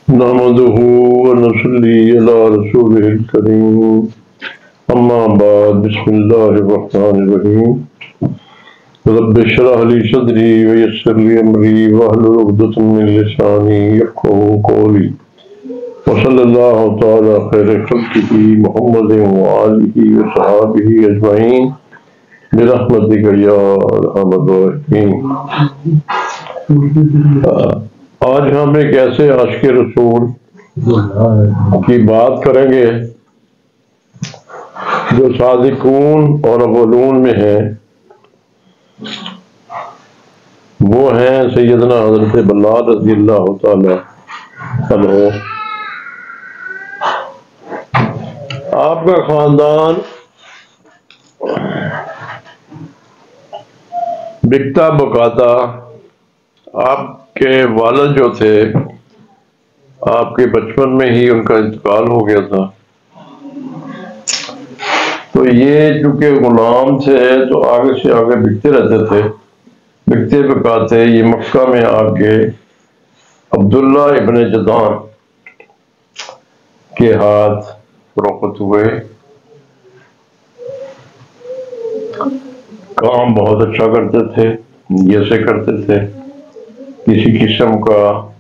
نحمده ونصلي على رسوله الكريم اما بعد بسم الله الرحمن الرحيم رب اشرح لي صدري ويسر لي امري واحلل عقدة من لساني يفقهوا قولي وصلى الله تعالى خير خلقه محمد وآله وصحابه اجمعين برحمتك يا ارحم الراحمين۔ آج ہم ایک ایسے عاشق رسول کی بات کریں گے جو صادقون اور اولون میں ہیں، وہ ہیں سیدنا حضرت بلال رضی اللہ تعالی عنہ۔ آپ کا خاندان بکتا بکاتا، آپ کے والد جو تھے آپ کے بچپن میں ہی ان کا انتقال ہو گیا تھا، تو یہ چونکہ غلام تھے تو آگے سے آگے بکتے رہتے تھے، بکتے بکاتے یہ مکہ میں آ کے عبداللہ ابن جدعان کے ہاتھ فروخت ہوئے۔ کام بہت اچھا کرتے تھے، جیسے کرتے تھے، کسی قسم کا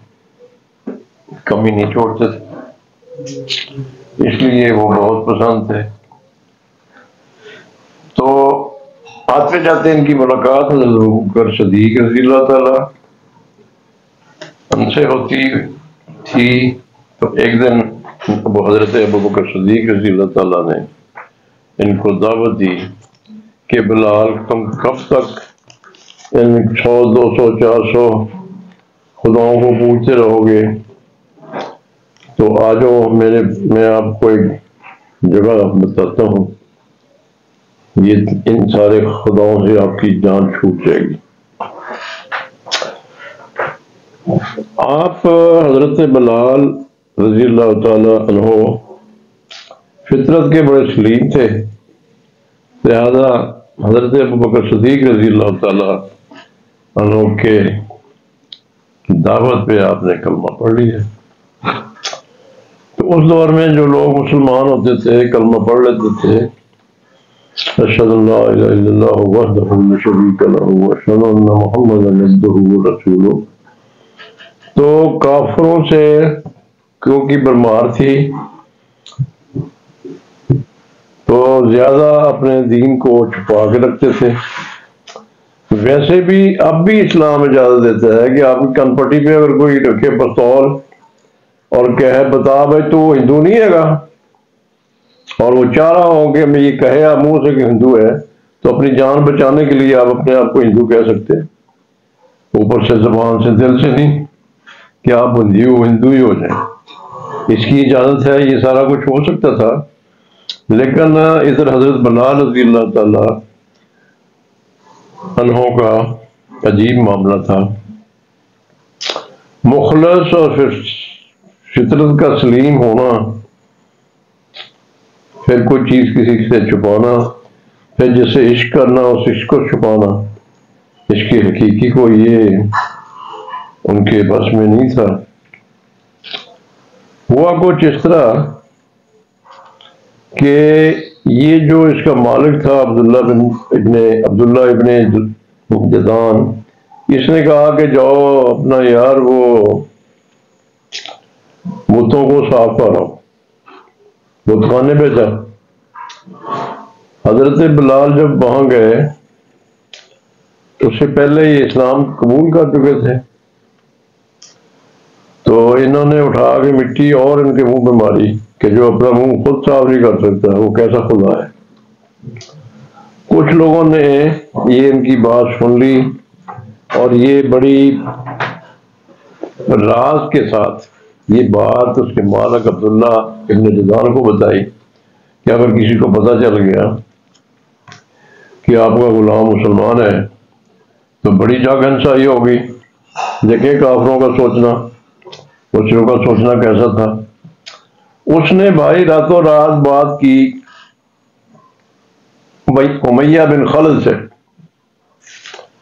کمی نہیں چھوڑتے تھے، اس لیے وہ بہت پسند تھے۔ تو آتے جاتے ان کی ملاقات حضرت ابوبکر صدیق رضی اللہ تعالی ان سے ہوتی تھی۔ تو ایک دن حضرت ابوبکر صدیق رضی اللہ تعالیٰ نے ان کو دعوت دی کہ بلال تم کب تک ان 100 200 400 خداؤں کو پوچھتے رہو گے؟ تو آ جاؤ، میں آپ کو ایک جگہ بتاتا ہوں، یہ ان سارے خداؤں سے آپ کی جان چھوٹ جائے گی۔ آپ حضرت بلال رضی اللہ تعالی عنہ فطرت کے بڑے سلیم تھے، لہذا حضرت ابوبکر صدیق رضی اللہ تعالی عنہ کے دعوت پہ آپ نے کلمہ پڑھ لیا۔ تو اس دور میں جو لوگ مسلمان ہوتے تھے کلمہ پڑھ لیتے تھے، اشہد ان لا الہ الا اللہ وحدہ لا شریک لہ واشہد ان محمدا عبدہ ورسولہ۔ تو کافروں سے کیونکہ برمار تھی تو زیادہ اپنے دین کو چھپا کے رکھتے تھے۔ ویسے بھی اب بھی اسلام اجازت دیتا ہے کہ آپ کی کن پٹی پہ اگر کوئی رکھے پستول اور کہے بتا بھائی تو ہندو نہیں ہے گا، اور وہ چاہ رہا ہو کہ ہمیں یہ کہے آپ منہ سے کہ ہندو ہے، تو اپنی جان بچانے کے لیے آپ اپنے آپ کو ہندو کہہ سکتے، اوپر سے زبان سے دل سے نہیں کہ آپ ہندو ہی ہو جائیں۔ اس کی اجازت ہے، یہ سارا کچھ ہو سکتا تھا، لیکن ادھر حضرت بلال رضی اللہ تعالی عنہ کا عجیب معاملہ تھا۔ مخلص اور فطرت کا سلیم ہونا، پھر کوئی چیز کسی سے چھپانا، پھر جسے عشق کرنا اس عشق کو چھپانا، عشق حقیقی کو، یہ ان کے بس میں نہیں تھا۔ ہوا کچھ اس طرح کہ یہ جو اس کا مالک تھا عبداللہ ابن جدعان، اس نے کہا کہ جاؤ اپنا یار وہ بتوں کو صاف کرو، بت خانے پہ جا۔ حضرت بلال جب وہاں گئے اس سے پہلے یہ اسلام قبول کر چکے تھے، تو انہوں نے اٹھا کے مٹی اور ان کے منہ پہ ماری کہ جو اپنا منہ خود صاف نہیں کر سکتا وہ کیسا خدا ہے۔ کچھ لوگوں نے یہ ان کی بات سن لی اور یہ بڑی راز کے ساتھ یہ بات اس کے مالک عبداللہ ابن جدعان کو بتائی کہ اگر کسی کو پتہ چل گیا کہ آپ کا غلام مسلمان ہے تو بڑی جاگ ہنسائی ہوگی۔ دیکھیں کافروں کا سوچنا، مشرکوں کا سوچنا کیسا تھا۔ اس نے بھائی راتوں رات بات کی امیہ بن خلد سے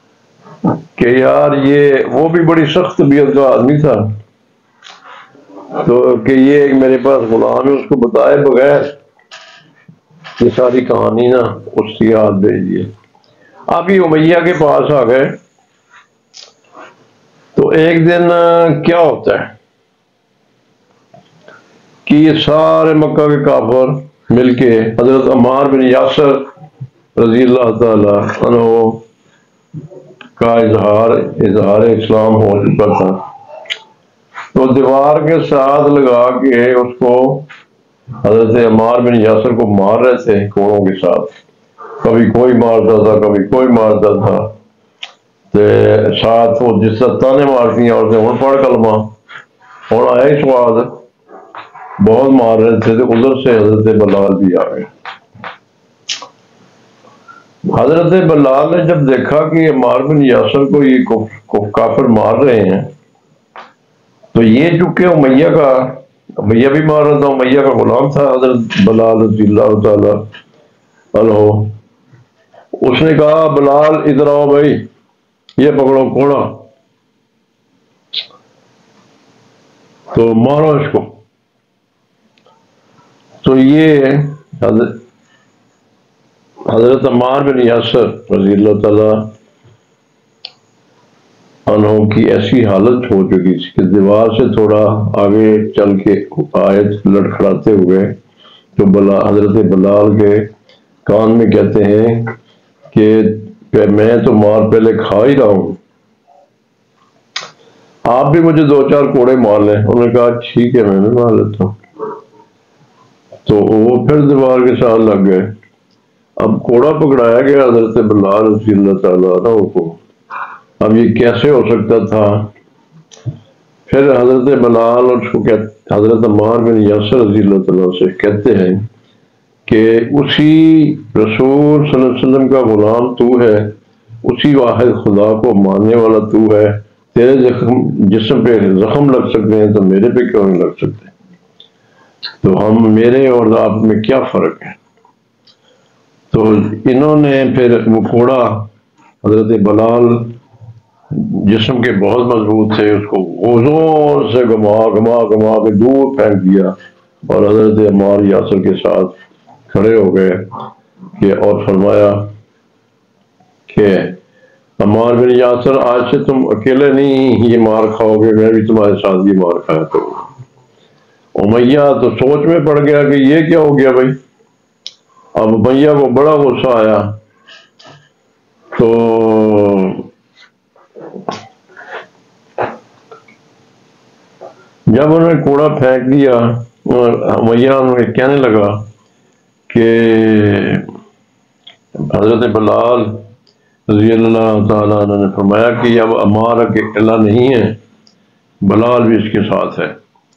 کہ یار یہ وہ بھی بڑی سخت طبیعت کا آدمی تھا، تو کہ یہ ایک میرے پاس غلام ہے، اس کو بتائے بغیر یہ ساری کہانی نا اس کی یاد بھیجیے۔ اب یہ امیہ کے پاس آ گئے۔ تو ایک دن کیا ہوتا ہے کہ یہ سارے مکہ کے کافر مل کے حضرت عمار بن یاسر رضی اللہ تعالی عنہ کا اظہار اسلام ہو چکا تھا، تو دیوار کے ساتھ لگا کے اس کو حضرت عمار بن یاسر کو مار رہے تھے کوڑوں کے ساتھ، کبھی کوئی مارتا تھا کبھی کوئی مارتا تھا، ساتھ وہ جس طرح تانے مارتی ہیں عورتیں ہوں پڑھ کلمہ، ہوں آیا سواد بہت مار رہے تھے، تو ادھر سے حضرت بلال بھی آ گئے۔ حضرت بلال نے جب دیکھا کہ عمار بن یاسر کو یہ کافر مار رہے ہیں، تو یہ چونکہ امیہ بھی مار رہا تھا، امیہ کا غلام تھا حضرت بلال رضی اللہ تعالی عنہ، اس نے کہا بلال ادھر آؤ بھائی، یہ پکڑو کوڑا، تو مارو اس کو۔ تو یہ حضرت عمار بن یاسر رضی اللہ تعالی عنہ کی ایسی حالت ہو چکی تھی کہ دیوار سے تھوڑا آگے چل کے آیت لڑکھڑاتے ہوئے تو حضرت بلال کے کان میں کہتے ہیں کہ میں تو مار پہلے کھا ہی رہا ہوں، آپ بھی مجھے 2-4 کوڑے مار لیں۔ انہوں نے کہا ٹھیک ہے میں بھی مار لیتا ہوں۔ تو وہ پھر دیوار کے ساتھ لگ گئے۔ اب کوڑا پکڑایا گیا حضرت بلال رضی اللہ تعالیٰ عنہ کو، اب یہ کیسے ہو سکتا تھا؟ پھر حضرت بلال اور اس کو حضرت عمار بن یاسر رضی اللہ تعالیٰ سے کہتے ہیں کہ اسی رسول صلی اللہ علیہ وسلم کا غلام تو ہے، اسی واحد خدا کو ماننے والا تو ہے، تیرے جسم پہ زخم لگ سکتے ہیں تو میرے پہ کیوں نہیں لگ سکتے؟ تو ہم میرے اور آپ میں کیا فرق ہے؟ تو انہوں نے پھر وہ کوڑا حضرت بلال جسم کے بہت مضبوط تھے، اس کو زور سے گما کے دور پھینک دیا، اور حضرت عمار یاسر کے ساتھ کھڑے ہو گئے کہ اور فرمایا کہ عمار بن یاسر آج سے تم اکیلے نہیں یہ مار کھاؤ گے، میں بھی تمہارے ساتھ یہ مار کھایا کروں گا۔ امیہ تو سوچ میں پڑ گیا کہ یہ کیا ہو گیا بھائی۔ اب امیہ کو بڑا غصہ آیا، تو جب انہوں نے کوڑا پھینک دیا، امیہ انہیں کہنے لگا کہ حضرت بلال رضی اللہ تعالیٰ عنہ نے فرمایا کہ اب عمار اکیلا نہیں ہے، بلال بھی اس کے ساتھ ہے۔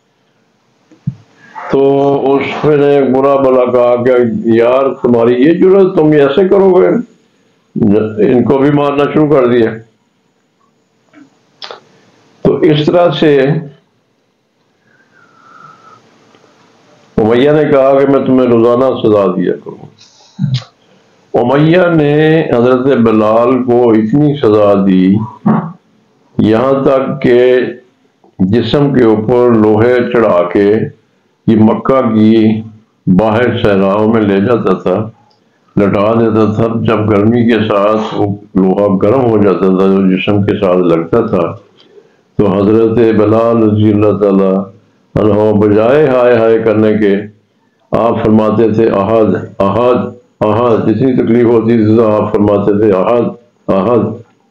تو اس نے برا بلا کہا کہ یار تمہاری یہ جرات، تم ایسے کرو گے؟ ان کو بھی مارنا شروع کر دیا۔ تو اس طرح سے امیہ نے کہا کہ میں تمہیں روزانہ سزا دیا کروں۔ امیہ نے حضرت بلال کو اتنی سزا دی یہاں تک کہ جسم کے اوپر لوہے چڑھا کے یہ مکہ کی باہر صحراؤں میں لے جاتا تھا، لٹا دیتا تھا۔ جب گرمی کے ساتھ وہ لوہا گرم ہو جاتا تھا جو جسم کے ساتھ لگتا تھا، تو حضرت بلال رضی اللہ تعالی عنہ بجائے ہائے ہائے کرنے کے آپ فرماتے تھے احد احد احد، جتنی تکلیف ہوتی تھی تو آپ فرماتے تھے احد احد۔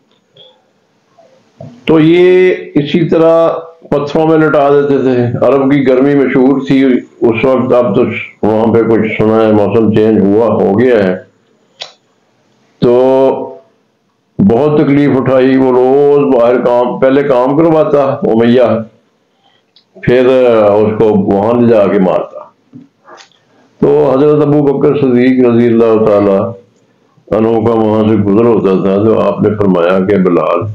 تو یہ اسی طرح پتھروں میں لٹا دیتے تھے۔ عرب کی گرمی مشہور تھی اس وقت، اب تو وہاں پہ کچھ سنا ہے موسم چینج ہو گیا ہے، تو بہت تکلیف اٹھائی۔ وہ روز باہر پہلے کام کرواتا امیہ، پھر اس کو وہاں لے جا کے مارتا۔ تو حضرت ابو بکر صدیق رضی اللہ تعالی عنہ کا وہاں سے گزر ہوتا تھا، تو آپ نے فرمایا کہ بلال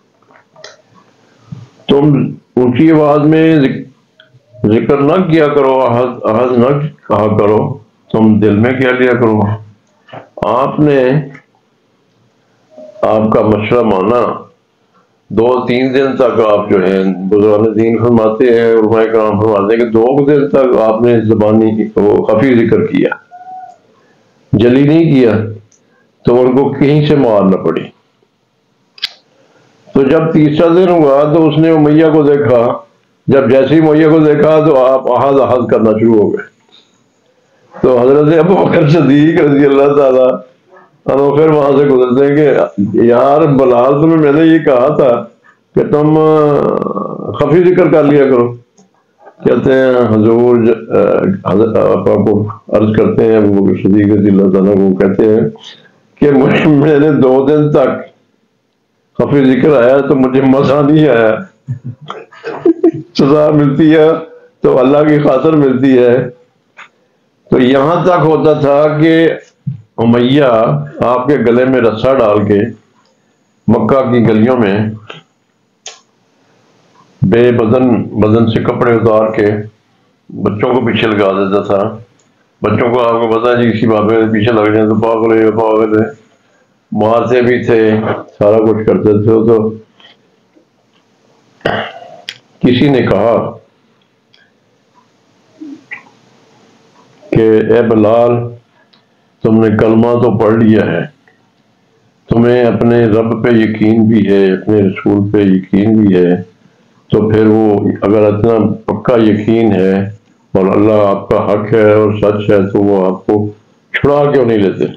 تم اونچی آواز میں ذکر نہ کیا کرو، احد احد نہ کہا کرو، تم دل میں کیا لیا کرو۔ آپ نے آپ کا مشورہ مانا 2-3 دن تک آپ جو ہیں بزرگان دین فرماتے ہیں، علماء کرام فرماتے ہیں کہ 2 دن تک آپ نے زبانی وہ خفی ذکر کیا، جلی نہیں کیا، تو ان کو کہیں سے مار نہ پڑی۔ تو جب تیسرا دن ہوا تو اس نے امیہ کو دیکھا، جب جیسے ہی امیہ کو دیکھا تو آپ احد احد کرنا شروع ہو گئے۔ تو حضرت ابو بکر صدیق رضی اللہ تعالیٰ عنہ پھر وہاں سے گزرتے ہیں کہ یار بلال تمہیں میں نے یہ کہا تھا کہ تم خفی ذکر کر لیا کرو۔ کہتے ہیں حضور حضرت آقا کو عرض کرتے ہیں ابو بکر صدیق رضی اللہ تعالیٰ کو، کہتے ہیں کہ میں نے 2 دن تک خفی ذکر آیا تو مجھے مزہ نہیں آیا۔ سزا ملتی ہے تو اللہ کی خاطر ملتی ہے۔ تو یہاں تک ہوتا تھا کہ امیہ آپ کے گلے میں رسا ڈال کے مکہ کی گلیوں میں بے بدن سے کپڑے اتار کے بچوں کو پیچھے لگا دیتا تھا۔ بچوں کو آپ کو پتا ہے جی کسی بابے کے پیچھے لگ جائیں تو پاگل مارتے بھی تھے، سارا کچھ کرتے تھے۔ تو کسی نے کہا کہ اے بلال، تم نے کلمہ تو پڑھ لیا ہے، تمہیں اپنے رب پہ یقین بھی ہے، اپنے رسول پہ یقین بھی ہے، تو پھر وہ اگر اتنا پکا یقین ہے اور اللہ آپ کا حق ہے اور سچ ہے تو وہ آپ کو چھڑا کیوں نہیں لیتے؟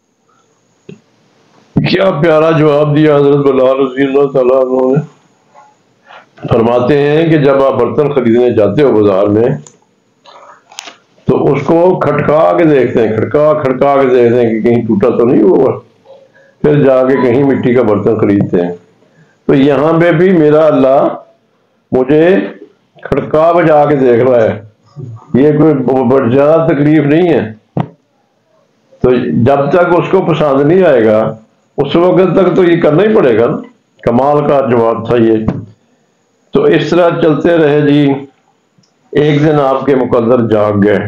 کیا پیارا جواب دیا حضرت بلال رضی اللہ تعالیٰ عنہ نے۔ فرماتے ہیں کہ جب آپ برتن خریدنے جاتے ہو بازار میں تو اس کو کھٹکا کے دیکھتے ہیں، کھٹکا کے دیکھتے ہیں کہ کہیں ٹوٹا تو نہیں ہوا، پھر جا کے کہیں مٹی کا برتن خریدتے ہیں۔ تو یہاں پہ بھی میرا اللہ مجھے کھٹکا بجا کے دیکھ رہا ہے، یہ کوئی زیادہ تکلیف نہیں ہے۔ تو جب تک اس کو پسند نہیں آئے گا اس وقت تک تو یہ کرنا ہی پڑے گا نا۔ کمال کا جواب تھا یہ۔ تو اس طرح چلتے رہے جی۔ ایک دن آپ کے مقدر جاگ گئے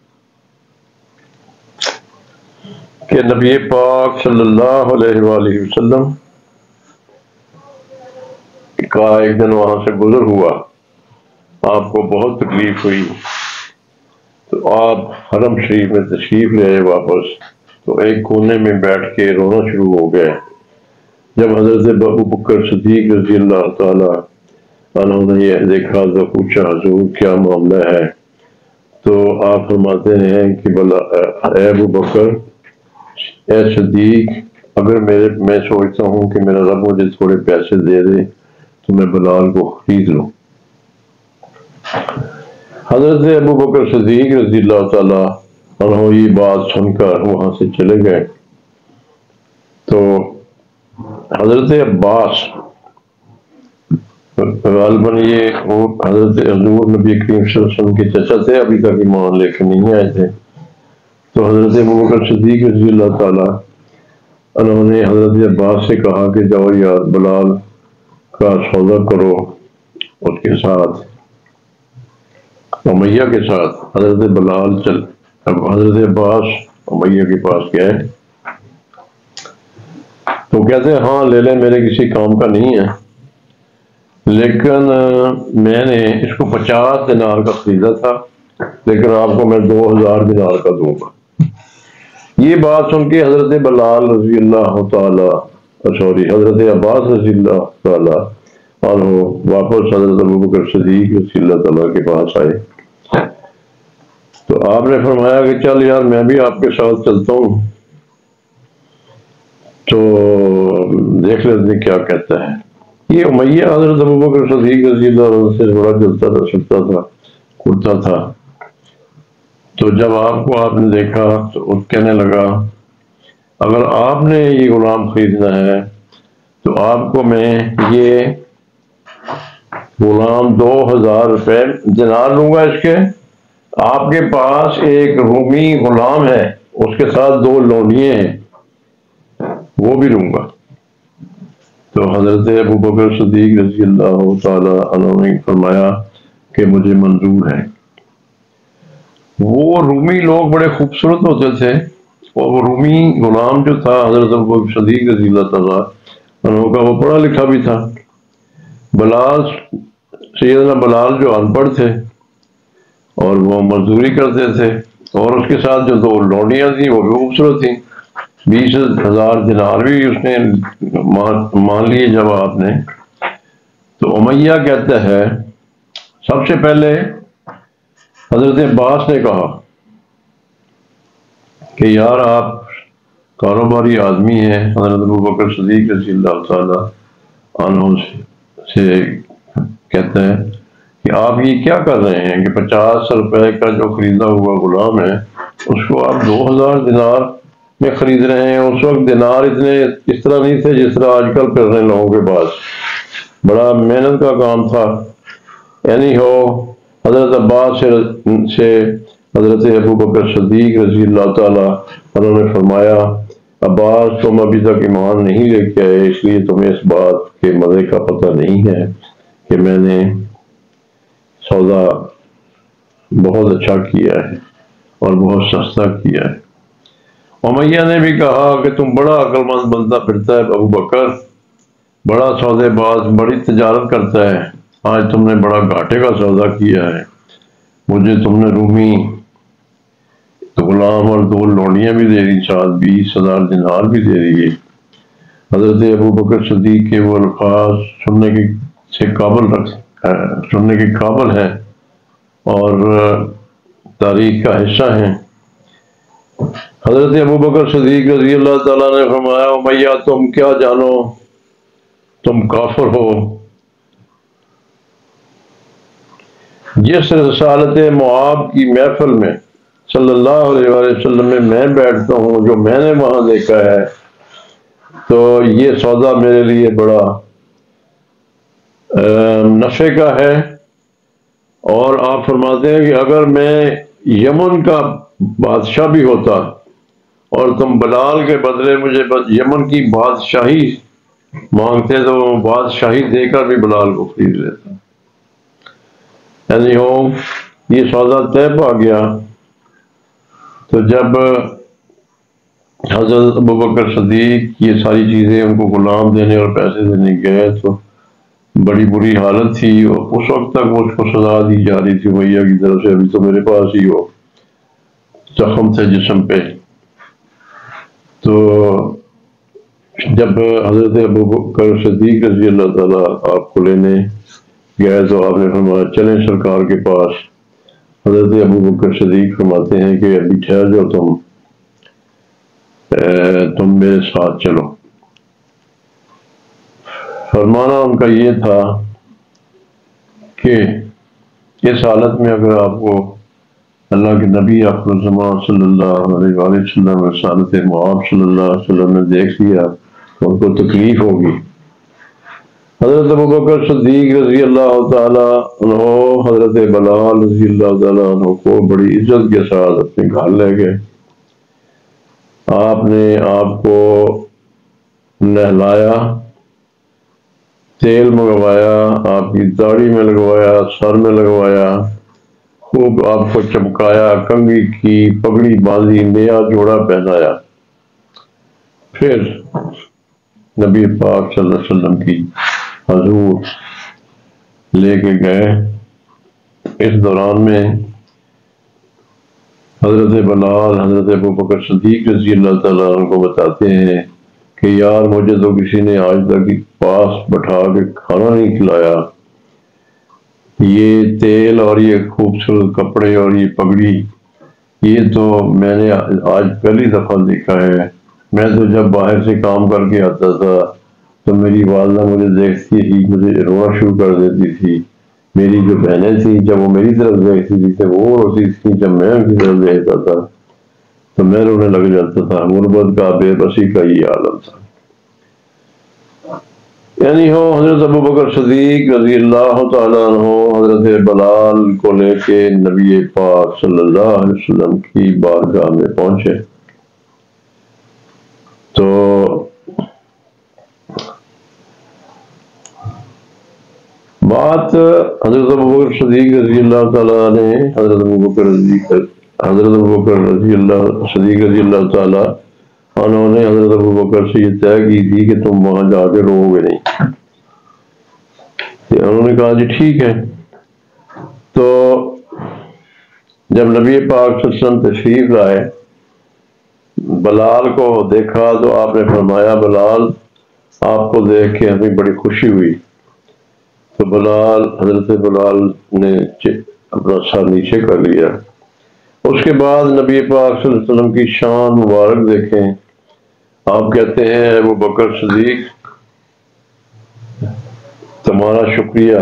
کہ نبی پاک صلی اللہ علیہ وآلہ وسلم کا ایک دن وہاں سے گزر ہوا، آپ کو بہت تکلیف ہوئی، تو آپ حرم شریف میں تشریف لے آئے واپس۔ تو ایک کونے میں بیٹھ کے رونا شروع ہو گئے۔ جب حضرت ابو بکر صدیق رضی اللہ تعالیٰ عنہ نے یہ دیکھا تو پوچھا حضور کیا معاملہ ہے؟ تو آپ فرماتے ہیں کہ اے ابو بکر، اے صدیق، اگر میں سوچتا ہوں کہ میرا رب مجھے تھوڑے پیسے دے دے تو میں بلال کو خرید لوں۔ حضرت ابو بکر صدیق رضی اللہ تعالیٰ عنہ یہ بات سن کر وہاں سے چلے گئے۔ تو حضرت عباس غالباً یہ حضرت حضور نبی کریم صلی اللہ علیہ وسلم کے چچا تھے، ابھی تک ایمان لے کے نہیں آئے تھے۔ تو حضرت ابو بکر صدیق رضی اللہ تعالیٰ عنہ نے حضرت عباس سے کہا کہ جاؤ یار بلال کا سودا کرو اس کے ساتھ، امیہ کے ساتھ۔ حضرت بلال حضرت عباس امیہ کے پاس گئے تو کہتے ہیں ہاں لے لیں، میرے کسی کام کا نہیں ہے، لیکن میں نے اس کو 50 دینار کا خریدا تھا، لیکن آپ کو میں 2000 دینار کا دوں گا۔ یہ بات سن کے حضرت بلال رضی اللہ تعالیٰ حضرت عباس رضی اللہ تعالیٰ عنہ واپس حضرت ابو بکر صدیق رضی اللہ تعالیٰ کے پاس آئے۔ تو آپ نے فرمایا کہ چل یار میں بھی آپ کے ساتھ چلتا ہوں، تو دیکھ لیتے کیا کہتا ہے۔ یہ امیہ حضرت ابو بکر صدیق رضی اللہ عنہ سے بڑا جلتا تھا، سکتا تھا، کرتا تھا۔ تو جب آپ نے دیکھا تو کہنے لگا اگر آپ نے یہ غلام خریدنا ہے تو آپ کو میں یہ غلام 2000 روپے دینار لوں گا اس کے۔ آپ کے پاس ایک رومی غلام ہے، اس کے ساتھ 2 لونڈیے ہیں، وہ بھی لوں گا۔ تو حضرت ابو بکر صدیق رضی اللہ تعالی عنہ نے فرمایا کہ مجھے منظور ہے۔ وہ رومی لوگ بڑے خوبصورت ہوتے تھے، اور وہ رومی غلام جو تھا حضرت ابو بکر صدیق رضی اللہ تعالی عنہ کا وہ پڑھا لکھا بھی تھا۔ بلال سیدنا بلال جو ان پڑھ تھے اور وہ مزدوری کرتے تھے، اور اس کے ساتھ جو 2 لونڈیاں تھیں وہ بھی خوبصورت تھیں، 20,000 دینار بھی اس نے مان لیے جب آپ نے۔ تو امیہ کہتا ہے سب سے پہلے حضرت عباس نے کہا کہ یار آپ کاروباری آدمی ہیں۔ حضرت ابوبکر صدیق رضی اللہ تعالی عنہ سے کہتے ہیں کہ آپ یہ کیا کر رہے ہیں کہ 50 روپے کا جو خریدا ہوا غلام ہے اس کو آپ 2,000 دینار میں خرید رہے ہیں۔ اس وقت دینار اتنے اس طرح نہیں تھے جس طرح آج کل کر رہے ہیں لوگوں کے پاس، بڑا محنت کا کام تھا۔ یعنی ہو حضرت عباس سے حضرت ابوبکر صدیق رضی اللہ تعالیٰ انہوں نے فرمایا عباس تم ابھی تک ایمان نہیں لے کے آئے، اس لیے تمہیں اس بات کے مزے کا پتہ نہیں ہے کہ میں نے سودا بہت اچھا کیا ہے اور بہت سستا کیا ہے۔ امیہ نے بھی کہا کہ تم بڑا عقل مند بنتا پھرتا ہے ابو بکر، بڑا سودے باز، بڑی تجارت کرتا ہے، آج تم نے بڑا گھاٹے کا سودا کیا ہے، مجھے تم نے رومی غلام اور 2 لونڈیاں بھی دے دی، ساتھ 20,000 دینار بھی دے دیے۔ حضرت ابوبکر صدیق کے وہ الفاظ سننے کے قابل ہیں اور تاریخ کا حصہ ہیں۔ حضرت ابوبکر صدیق رضی اللہ تعالیٰ نے فرمایا امیہ تم کیا جانو، تم کافر ہو۔ جس رسالت معاب کی محفل میں صلی اللہ علیہ وآلہ وسلم میں بیٹھتا ہوں، جو میں نے وہاں دیکھا ہے، تو یہ سودا میرے لیے بڑا نفع کا ہے۔ اور آپ فرماتے ہیں کہ اگر میں یمن کا بادشاہ بھی ہوتا اور تم بلال کے بدلے مجھے یمن کی بادشاہی مانگتے تو بادشاہی دے کر بھی بلال کو خرید لیتا۔ یعنی ہو یہ سودا طے پا گیا۔ تو جب حضرت ابوبکر صدیق یہ ساری چیزیں ان کو غلام دینے اور پیسے دینے گئے تو بڑی بری حالت تھی، اور اس وقت تک اس کو سزا دی جا رہی تھی امیہ کی طرف سے، ابھی تو میرے پاس ہی ہو زخم تھے جسم پہ۔ تو جب حضرت ابوبکر صدیق رضی اللہ تعالیٰ آپ کو لینے گئے تو آپ نے فرمایا چلیں سرکار کے پاس۔ حضرت ابوبکر صدیق فرماتے ہیں کہ ابھی ٹھہر جاؤ، تم میرے ساتھ چلو۔ فرمانا ان کا یہ تھا کہ اس حالت میں اگر آپ کو اللہ کے نبی آخر الزمان صلی اللہ علیہ وآلہ وسلم رسالت معاب صلی اللہ علیہ وسلم نے دیکھ لیا تو ان کو تکلیف ہوگی۔ حضرت ابوبکر صدیق رضی اللہ تعالیٰ عنہ حضرت بلال رضی اللہ تعالیٰ عنہ کو بڑی عزت کے ساتھ اپنے گھر لے گئے۔ آپ نے آپ کو نہلایا، تیل منگوایا، آپ کی داڑھی میں لگوایا، سر میں لگوایا، خوب آپ کو چمکایا، کنگھی کی پگڑی باندھی، نیا جوڑا پہنایا، پھر نبی پاک صلی اللہ علیہ وسلم کی حضور لے کے گئے۔ اس دوران میں حضرت بلال حضرت ابوبکر صدیق رضی اللہ تعالیٰ عنہ کو بتاتے ہیں کہ یار مجھے تو کسی نے آج تک پاس بٹھا کے کھانا نہیں کھلایا، یہ تیل اور یہ خوبصورت کپڑے اور یہ پگڑی یہ تو میں نے آج پہلی دفعہ دیکھا ہے۔ میں تو جب باہر سے کام کر کے آتا تھا تو میری والدہ مجھے دیکھتی تھی، مجھے رونا شروع کر دیتی تھی۔ میری جو بہنیں تھیں جب وہ میری طرف دیکھتی تھی تو وہ روتی تھی، جب میں ان کی طرف دیکھتا تھا تو میں رونے لگ جاتا تھا۔ غربت کا بے بسی کا یہ عالم تھا۔ یعنی ہو حضرت ابوبکر صدیق رضی اللہ تعالیٰ عنہ حضرت بلال کو لے کے نبی پاک صلی اللہ علیہ وسلم کی بارگاہ میں پہنچے تو بات حضرت ابوبکر صدیق رضی اللہ تعالیٰ نے حضرت ابوبکر صدیق رضی اللہ تعالیٰ انہوں نے حضرت ابوبکر سے یہ طے کی تھی کہ تم وہاں جا کے رو گے نہیں، انہوں نے کہا جی ٹھیک ہے۔ تو جب نبی پاک صلی اللہ علیہ وسلم تشریف لائے، بلال کو دیکھا تو آپ نے فرمایا بلال آپ کو دیکھ کے ہمیں بڑی خوشی ہوئی۔ تو حضرت بلال نے اپنا سر نیچے کر لیا۔ اس کے بعد نبی پاک صلی اللہ علیہ وسلم کی شان مبارک دیکھیں۔ آپ کہتے ہیں ابو بکر صدیق تمہارا شکریہ،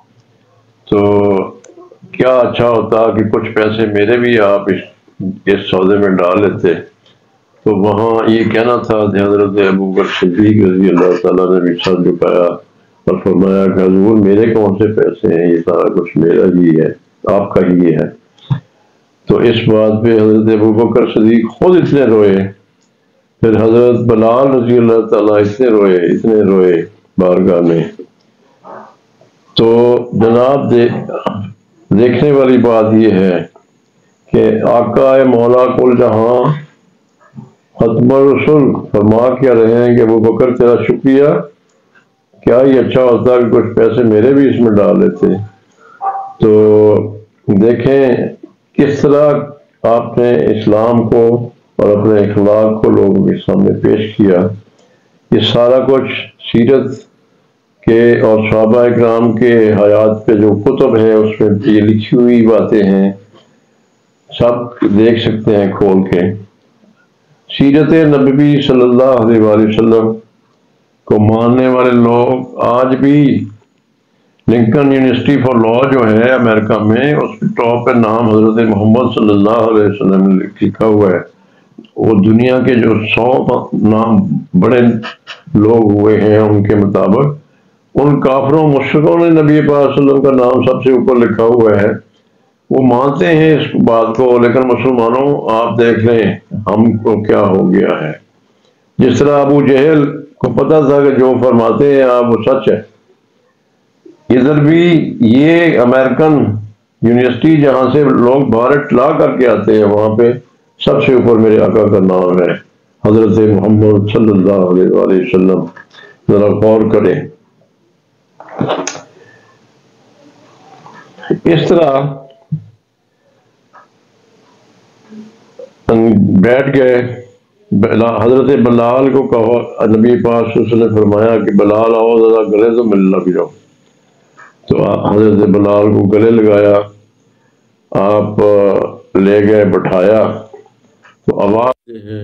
تو کیا اچھا ہوتا کہ کچھ پیسے میرے بھی آپ اس سودے میں ڈال لیتے۔ تو وہاں یہ کہنا تھا کہ حضرت ابو بکر صدیق رضی اللہ تعالیٰ نے بھی سر جھکایا اور فرمایا کہ حضور میرے کون سے پیسے ہیں، یہ سارا کچھ میرا ہی ہے، آپ کا ہی ہے۔ تو اس بات پہ حضرت ابو بکر صدیق خود اتنے روئے، پھر حضرت بلال رضی اللہ تعالیٰ اتنے روئے بارگاہ میں۔ تو جناب دیکھنے والی بات یہ ہے کہ آقا مولا کل جہاں ختم الرسول فرما کیا رہے ہیں کہ ابو بکر تیرا شکریہ، کیا ہی اچھا ہوتا کہ کچھ پیسے میرے بھی اس میں ڈال لیتے۔ تو دیکھیں کس طرح آپ نے اسلام کو اور اپنے اخلاق کو لوگوں کے سامنے پیش کیا۔ یہ سارا کچھ سیرت کے اور صحابہ اکرام کے حیات پہ جو کتب ہے اس میں یہ لکھی ہوئی باتیں ہیں، سب دیکھ سکتے ہیں کھول کے۔ سیرت نبوی صلی اللہ علیہ وآلہ وسلم کو ماننے والے لوگ آج بھی لنکن یونیورسٹی فار لا جو ہے امریکہ میں، اس کے ٹاپ پہ نام حضرت محمد صلی اللہ علیہ وسلم نے لکھا ہوا ہے۔ وہ دنیا کے جو 100 نام بڑے لوگ ہوئے ہیں ان کے مطابق، ان کافروں مشرکوں نے نبی پاک صلی اللہ علیہ وسلم کا نام سب سے اوپر لکھا ہوا ہے۔ وہ مانتے ہیں اس بات کو، لیکن مسلمانوں آپ دیکھ لیں ہم کو کیا ہو گیا ہے۔ جس طرح ابو جہل کو پتہ تھا کہ جو فرماتے ہیں آپ وہ سچ ہے، ادھر بھی یہ امریکن یونیورسٹی جہاں سے لوگ بھارت لا کر کے آتے ہیں، وہاں پہ سب سے اوپر میرے آقا کا نام ہے حضرت محمد صلی اللہ علیہ وآلہ وسلم۔ ذرا غور کریں۔ اس طرح بیٹھ گئے، حضرت بلال کو کہو، نبی پاک صلی اللہ علیہ وسلم نے فرمایا کہ بلال آؤ ذرا گلے تو ملنے لگ جاؤ۔ تو حضرت بلال کو گلے لگایا، آپ لے گئے بٹھایا، تو آواز ہے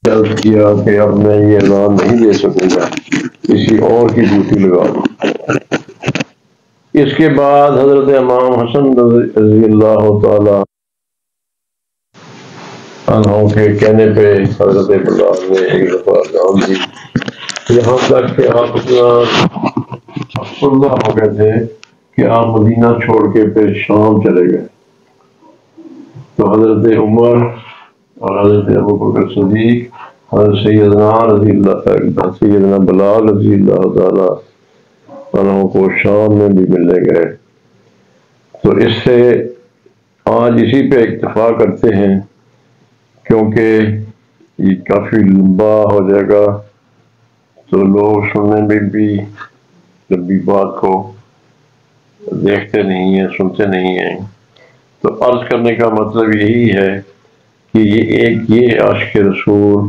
جلد کیا کہ اب میں یہ اذان نہیں دے سکوں گا، کسی اور کی ڈیوٹی لگا دوں۔ اس کے بعد حضرت امام حسن رضی اللہ تعالی عنہ کے کہنے پہ حضرت بلال نے ایک دفعہ اذان دی، یہاں تک کہ آپ اتنا افسردہ ہو گئے تھے کہ آپ مدینہ چھوڑ کے پھر شام چلے گئے۔ تو حضرت عمر اور حضرت ابوبکر صدیق، حضرت سیدنا بلال رضی اللہ تعالی عنہ کو شام میں بھی ملنے گئے۔ تو اس سے آج اسی پہ اکتفا کرتے ہیں، کیونکہ یہ کافی لمبا ہو جائے گا تو لوگ سننے میں بھی لمبی بات کو دیکھتے نہیں ہیں، سنتے نہیں ہیں۔ تو عرض کرنے کا مطلب یہی ہے کہ یہ عاشق رسول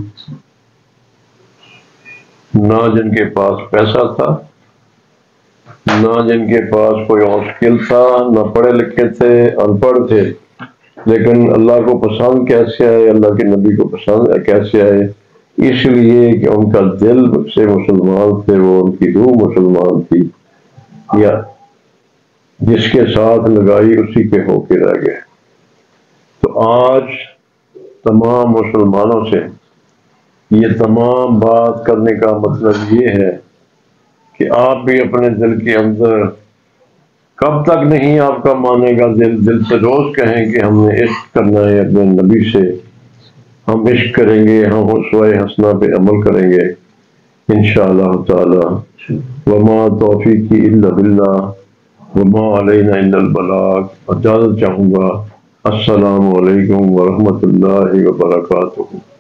نہ جن کے پاس پیسہ تھا، نہ جن کے پاس کوئی اور اسکل تھا، نہ پڑھے لکھے تھے، ان پڑھ تھے، لیکن اللہ کو پسند کیسے آئے، اللہ کے نبی کو پسند کیسے آئے، اس لیے کہ ان کا دل سے مسلمان تھے، وہ ان کی روح مسلمان تھی، یا جس کے ساتھ لگائی اسی کے ہو کے رہ گئے۔ تو آج تمام مسلمانوں سے یہ تمام بات کرنے کا مطلب یہ ہے کہ آپ بھی اپنے دل کے اندر، کب تک نہیں آپ کا مانے گا دل سے روز کہیں کہ ہم نے عشق کرنا ہے اپنے نبی سے، ہم عشق کریں گے، ہم اسوہ حسنہ پہ عمل کریں گے انشاءاللہ تعالی۔ وما توفیقی الا باللہ وما علینا الا البلاغ۔ اجازت چاہوں گا۔ السلام علیکم ورحمۃ اللہ وبرکاتہ۔